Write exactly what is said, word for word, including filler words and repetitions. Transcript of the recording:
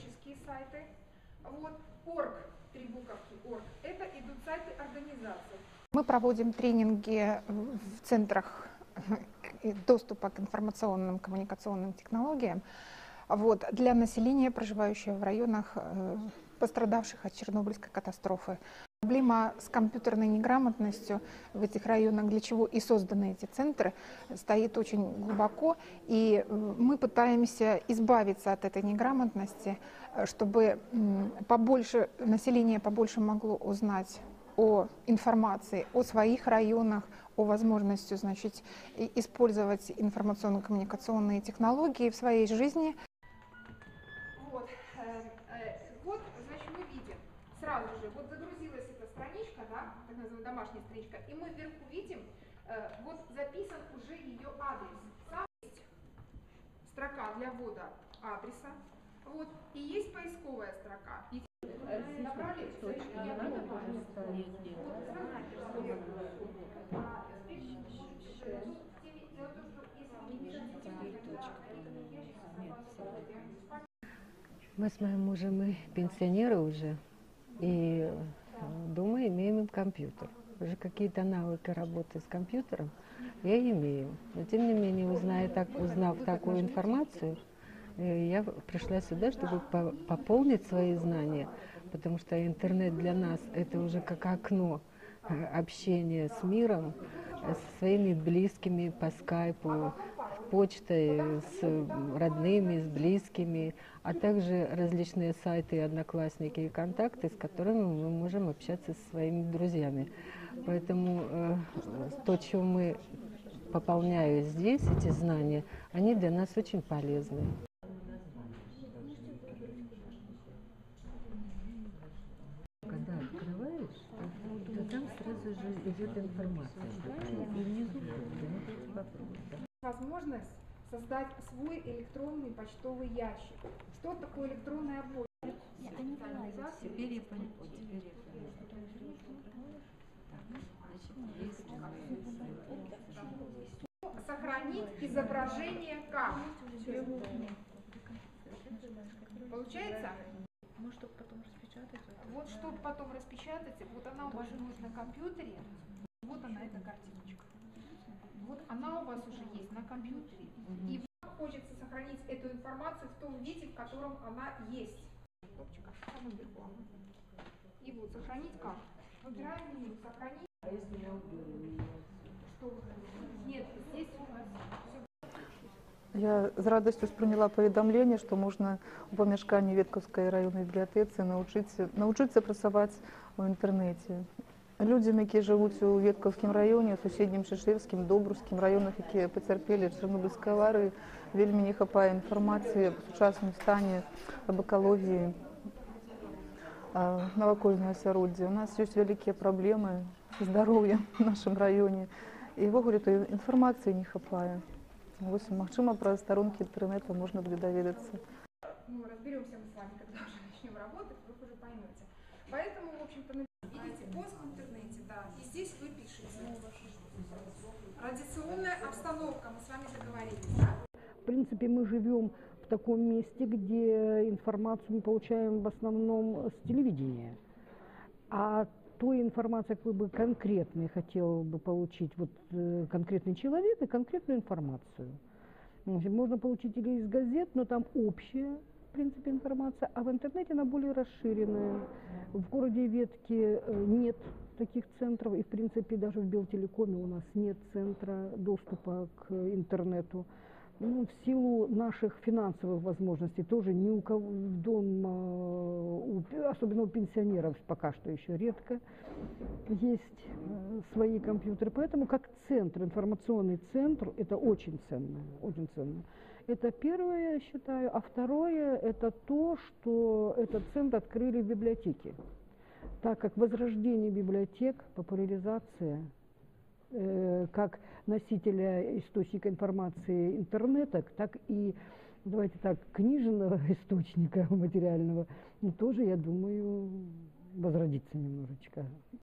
коммерческие сайты. Вот. Орг, три буковки орг, это идут сайты организаций. Мы проводим тренинги в центрах доступа к информационным коммуникационным технологиям вот, для населения, проживающего в районах, пострадавших от Чернобыльской катастрофы. Проблема с компьютерной неграмотностью в этих районах, для чего и созданы эти центры, стоит очень глубоко. И мы пытаемся избавиться от этой неграмотности, чтобы побольше, население побольше могло узнать о информации, о своих районах, о возможности, значит, использовать информационно-коммуникационные технологии в своей жизни. Вот, вот, значит, мы видим сразу же, вот загрузилась эта страничка, да, так называемая домашняя страничка, и мы вверху видим, вот записан уже ее адрес. Сам есть строка для ввода адреса, вот, и есть поисковая строка. Набрали? Мы с моим мужем и пенсионеры уже, и дома имеем компьютер. Уже какие-то навыки работы с компьютером я имею. Но тем не менее, узнав, так, узнав такую информацию, я пришла сюда, чтобы пополнить свои знания, потому что интернет для нас это уже как окно общения с миром, со своими близкими по скайпу, почтой, с родными, с близкими, а также различные сайты, одноклассники и контакты, с которыми мы можем общаться со своими друзьями. Поэтому э, то, чем мы пополняем здесь, эти знания, они для нас очень полезны. Когда открываешь, то там сразу же идет информация. И внизу возможность создать свой электронный почтовый ящик. Что такое электронная почта? Теперь я поняла. Сохранить изображение как? Получается? Ну, чтобы потом распечатать. Вот, чтобы потом распечатать, вот она у вас будет на компьютере, вот она, эта картиночка. Вот она у вас уже есть на компьютере. И вам хочется сохранить эту информацию в том виде, в котором она есть. И вот, сохранить как? Выбираем меню, сохранить. А если я уберу? Что? Нет, здесь у нас все. Я з радістю сприйняла повідомлення, що можна у помешканні Ветковської районної бібліотеці навчитися, навчитися працювати в інтернеті. Людям, які живуть у Ветковському районі, сусіднім Шишевським, Добрівським районах, які потерпіли від Чорнобильської аварії, вельми не хапає інформації об сучасному стані, об екології навокольного асяроддзя. У нас є великі проблеми зі здоров'ям в нашому районі. І в огулі то інформації не хапає. Ось, магчыма, про сторонки интернета можно будет доведаться. Ну, разберемся мы с вами, когда уже начнем работать, вы уже поймете. Поэтому, в общем-то, видите, поиск в интернете, да, и здесь вы пишете. Радиационная обстановка, мы с вами договорились, да? В принципе, мы живем в таком месте, где информацию мы получаем в основном с телевидения. А той информации, какой бы конкретной хотел бы получить вот, э, конкретный человек и конкретную информацию. Значит, можно получить или из газет, но там общая, в принципе, информация, а в интернете она более расширенная. В городе Ветки нет таких центров, и, в принципе, даже в Белтелекоме у нас нет центра доступа к интернету. Ну, в силу наших финансовых возможностей тоже ни у кого в дом, у, особенно у пенсионеров пока что еще редко есть свои компьютеры. Поэтому как центр, информационный центр, это очень ценно, очень ценно. Это первое, я считаю. А второе, это то, что этот центр открыли в библиотеке. Так как возрождение библиотек, популяризация, как носителя источника информации интернета, так и, давайте так, книжного источника материального, тоже, я думаю, возродится немножечко.